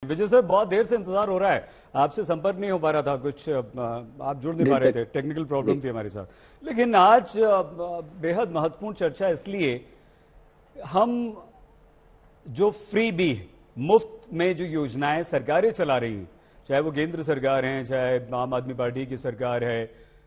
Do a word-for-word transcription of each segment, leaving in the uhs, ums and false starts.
विजय sir, बहुत देर से इंतजार हो रहा है, आपसे संपर्क नहीं हो पा रहा था, कुछ आप जुड़ नहीं पा रहे थे, टेक्निकल प्रॉब्लम थी हमारे साथ। लेकिन आज बेहद महत्वपूर्ण चर्चा इसलिए, हम जो फ्री बी मुफ्त में जो योजनाएं सरकारें चला रही हैं, चाहे वो केंद्र सरकार हैं, चाहे आम आदमी पार्टी की सरकार है,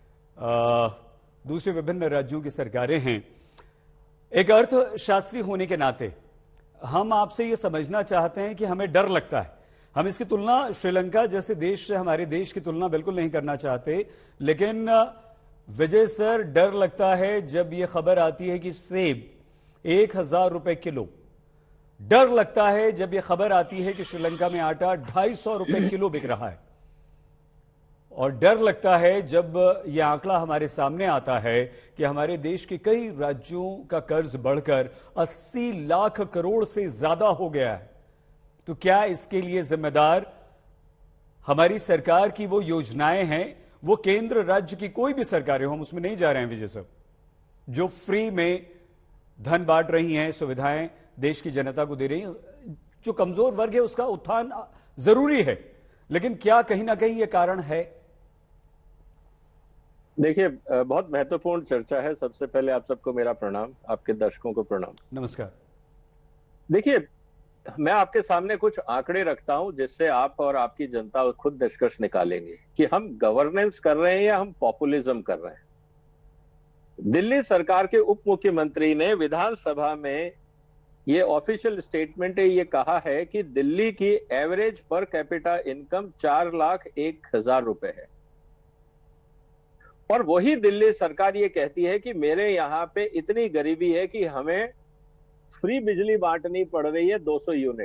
दूसरे विभिन्न राज्यों की सरकारें हैं, एक अर्थशास्त्री होने के नाते हम आपसे ये समझना चाहते हैं कि हमें डर लगता है। हम इसकी तुलना श्रीलंका जैसे देश से, हमारे देश की तुलना बिल्कुल नहीं करना चाहते, लेकिन विजय सर, डर लगता है जब यह खबर आती है कि सेब एक हजार रुपए किलो, डर लगता है जब यह खबर आती है कि श्रीलंका में आटा ढाई सौ रुपए किलो बिक रहा है, और डर लगता है जब यह आंकड़ा हमारे सामने आता है कि हमारे देश के कई राज्यों का कर्ज बढ़कर अस्सी लाख करोड़ से ज्यादा हो गया है। तो क्या इसके लिए जिम्मेदार हमारी सरकार की वो योजनाएं हैं, वो केंद्र राज्य की कोई भी सरकारें हो, हम उसमें नहीं जा रहे हैं विजय साहब, जो फ्री में धन बांट रही हैं, सुविधाएं देश की जनता को दे रही हैं, जो कमजोर वर्ग है उसका उत्थान जरूरी है, लेकिन क्या कहीं ना कहीं यह कारण है? देखिए, बहुत महत्वपूर्ण चर्चा है। सबसे पहले आप सबको मेरा प्रणाम, आपके दर्शकों को प्रणाम। नमस्कार। देखिए, मैं आपके सामने कुछ आंकड़े रखता हूं जिससे आप और आपकी जनता खुद निष्कर्ष निकालेंगे कि हम गवर्नेंस कर रहे हैं या हम पॉपुलिज्म कर रहे हैं। दिल्ली सरकार के उप मुख्यमंत्री ने विधानसभा में ये ऑफिशियल स्टेटमेंट है, ये कहा है कि दिल्ली की एवरेज पर कैपिटा इनकम चार लाख एक हजार रुपए है, और वही दिल्ली सरकार ये कहती है कि मेरे यहां पे इतनी गरीबी है कि हमें फ्री बिजली बांटनी पड़ रही है दो सौ यूनिट।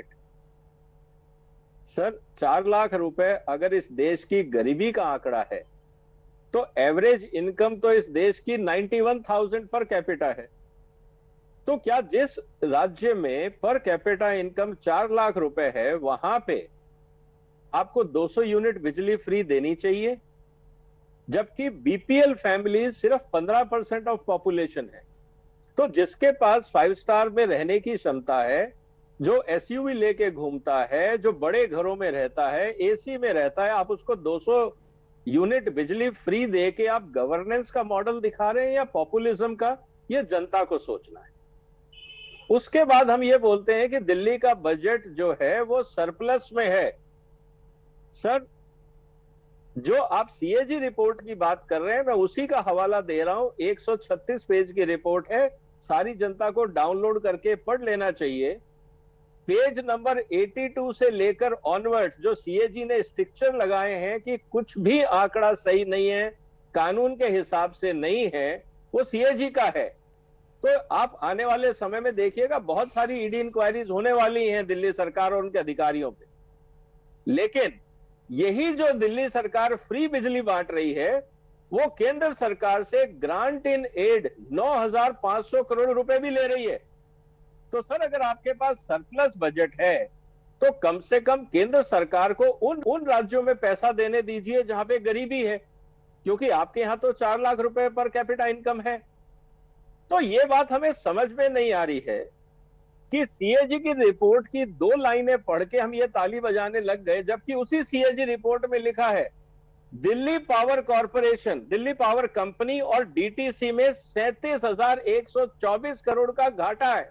सर, चार लाख रुपए अगर इस देश की गरीबी का आंकड़ा है, तो एवरेज इनकम तो इस देश की इक्यानवे हज़ार पर कैपिटा है। तो क्या जिस राज्य में पर कैपिटा इनकम चार लाख रुपए है, वहां पे आपको दो सौ यूनिट बिजली फ्री देनी चाहिए, जबकि बीपीएल फैमिली सिर्फ पंद्रह परसेंट ऑफ पॉपुलेशन है। तो जिसके पास फाइव स्टार में रहने की क्षमता है, जो एसयूवी लेके घूमता है, जो बड़े घरों में रहता है, एसी में रहता है, आप उसको दो सौ यूनिट बिजली फ्री दे के आप गवर्नेंस का मॉडल दिखा रहे हैं या पॉपुलिज्म का? ये जनता को सोचना है। उसके बाद हम ये बोलते हैं कि दिल्ली का बजट जो है वो सरप्लस में है। सर, जो आप सीएजी रिपोर्ट की बात कर रहे हैं, मैं उसी का हवाला दे रहा हूं। एक सौ छत्तीस पेज की रिपोर्ट है, सारी जनता को डाउनलोड करके पढ़ लेना चाहिए। पेज नंबर बयासी से लेकर ऑनवर्ड जो सीएजी ने स्ट्रिक्चर लगाए हैं कि कुछ भी आंकड़ा सही नहीं है, कानून के हिसाब से नहीं है, वो सीएजी का है। तो आप आने वाले समय में देखिएगा, बहुत सारी ईडी इंक्वायरीज होने वाली हैं दिल्ली सरकार और उनके अधिकारियों पे। लेकिन यही जो दिल्ली सरकार फ्री बिजली बांट रही है, वो केंद्र सरकार से ग्रांट इन एड नौ हज़ार पांच सौ करोड़ रुपए भी ले रही है। तो सर, अगर आपके पास सरप्लस बजट है, तो कम से कम केंद्र सरकार को उन उन राज्यों में पैसा देने दीजिए जहां पे गरीबी है, क्योंकि आपके यहां तो चार लाख रुपए पर कैपिटा इनकम है। तो ये बात हमें समझ में नहीं आ रही है कि सीएजी की रिपोर्ट की दो लाइनें पढ़ के हम ये ताली बजाने लग गए, जबकि उसी सीएजी रिपोर्ट में लिखा है Delhi power corporation, Delhi power company और डीटीसी में सैंतीस हजार एक सौ चौबीस करोड़ का घाटा है।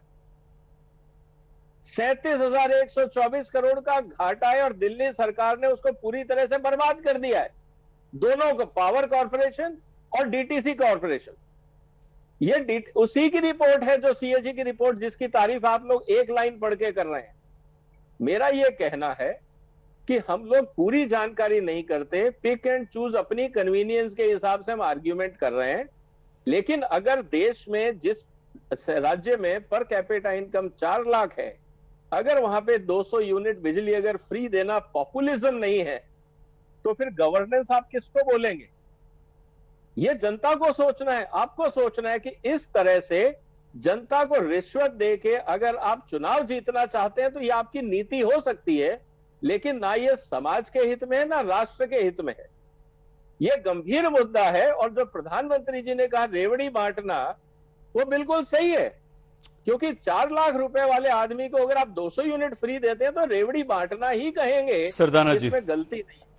सैंतीस हजार एक सौ चौबीस करोड़ का घाटा है, और दिल्ली सरकार ने उसको पूरी तरह से बर्बाद कर दिया है, दोनों को, पावर कॉरपोरेशन और डीटीसी कॉरपोरेशन। ये उसी की रिपोर्ट है जो सीएजी की रिपोर्ट, जिसकी तारीफ आप लोग एक लाइन पढ़ के कर रहे हैं। मेरा ये कहना है कि हम लोग पूरी जानकारी नहीं करते, पिक एंड चूज, अपनी कन्वीनियंस के हिसाब से हम आर्ग्यूमेंट कर रहे हैं। लेकिन अगर देश में जिस राज्य में पर कैपिटा इनकम चार लाख है, अगर वहां पे दो सौ यूनिट बिजली अगर फ्री देना पॉपुलिज्म नहीं है, तो फिर गवर्नेंस आप किसको बोलेंगे? ये जनता को सोचना है, आपको सोचना है कि इस तरह से जनता को रिश्वत देके अगर आप चुनाव जीतना चाहते हैं, तो ये आपकी नीति हो सकती है, लेकिन ना ये समाज के हित में है, ना राष्ट्र के हित में है। ये गंभीर मुद्दा है। और जो प्रधानमंत्री जी ने कहा रेवड़ी बांटना, वो बिल्कुल सही है। क्योंकि चार लाख रुपए वाले आदमी को अगर आप दो सौ यूनिट फ्री देते हैं तो रेवड़ी बांटना ही कहेंगे, सरदाना जी, इसमें गलती नहीं।